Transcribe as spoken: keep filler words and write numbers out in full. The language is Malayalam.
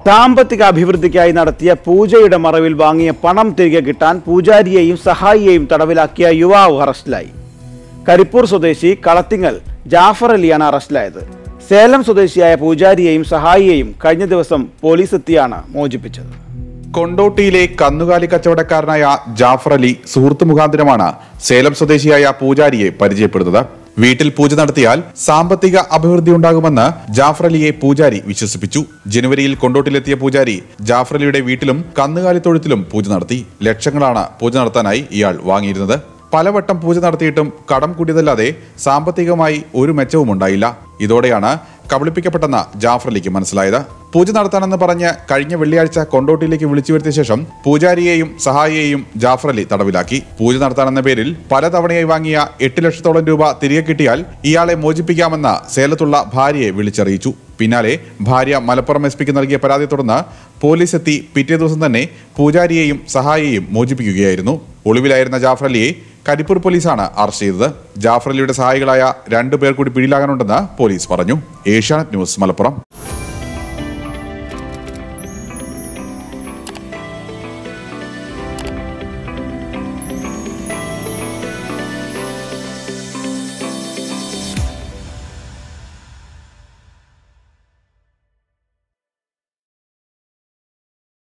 സാമ്പത്തിക അഭിവൃദ്ധിക്കായി നടത്തിയ പൂജയുടെ മറവിൽ വാങ്ങിയ പണം തിരികെ കിട്ടാൻ പൂജാരിയെയും സഹായിയെയും തടവിലാക്കിയ യുവാവ് അറസ്റ്റിലായി. കരിപ്പൂർ സ്വദേശി കളത്തിങ്ങൽ ജാഫർ അലിയാണ് അറസ്റ്റിലായത്. സേലം സ്വദേശിയായ പൂജാരിയെയും സഹായിയെയും കഴിഞ്ഞ ദിവസം പോലീസ് എത്തിയാണ് മോചിപ്പിച്ചത്. കൊണ്ടോട്ടിയിലെ കന്നുകാലി കച്ചവടക്കാരനായ ജാഫർ അലി സുഹൃത്ത് മുഖാന്തരമാണ് സേലം സ്വദേശിയായ പൂജാരിയെ പരിചയപ്പെടുന്നത്. വീട്ടിൽ പൂജ നടത്തിയാൽ സാമ്പത്തിക അഭിവൃദ്ധി ഉണ്ടാകുമെന്ന് ജാഫർ അലിയെ പൂജാരി വിശ്വസിപ്പിച്ചു. ജനുവരിയിൽ കൊണ്ടോട്ടിയിലെത്തിയ പൂജാരി ജാഫർ അലിയുടെ വീട്ടിലും കന്നുകാലി തൊഴുത്തിലും പൂജ നടത്തി. ലക്ഷങ്ങളാണ് പൂജ നടത്താനായി ഇയാൾ വാങ്ങിയിരുന്നത്. പലവട്ടം പൂജ നടത്തിയിട്ടും കടം കൂടിയതല്ലാതെ സാമ്പത്തികമായി ഒരു മെച്ചവും ഉണ്ടായില്ല. ഇതോടെയാണ് കബളിപ്പിക്കപ്പെട്ടെന്ന് ജാഫർ അലിക്ക് മനസ്സിലായത്. പൂജ നടത്താനെന്ന് പറഞ്ഞ് കഴിഞ്ഞ വെള്ളിയാഴ്ച കൊണ്ടോട്ടിയിലേക്ക് വിളിച്ചു വരുത്തിയ ശേഷം പൂജാരിയെയും സഹായിയെയും ജാഫർ അലി തടവിലാക്കി. പൂജ നടത്താനെന്ന പേരിൽ പലതവണയായി വാങ്ങിയ എട്ട് ലക്ഷത്തോളം രൂപ തിരികെ കിട്ടിയാൽ ഇയാളെ മോചിപ്പിക്കാമെന്ന് സേലത്തുള്ള ഭാര്യയെ വിളിച്ചറിയിച്ചു. പിന്നാലെ ഭാര്യ മലപ്പുറം എസ് പിക്ക് നൽകിയ പരാതിയെ തുടർന്ന് പോലീസ് എത്തി പിറ്റേ ദിവസം തന്നെ പൂജാരിയെയും സഹായിയെയും മോചിപ്പിക്കുകയായിരുന്നു. ഒളിവിലായിരുന്ന ജാഫർ അലിയെ കരിപ്പൂർ പോലീസാണ് അറസ്റ്റ് ചെയ്തത്. ജാഫർ അലിയുടെ സഹായികളായ രണ്ടു പേർ കൂടി പിടിയിലാകാനുണ്ടെന്ന് പോലീസ് പറഞ്ഞു. Asianet news, Malappuram.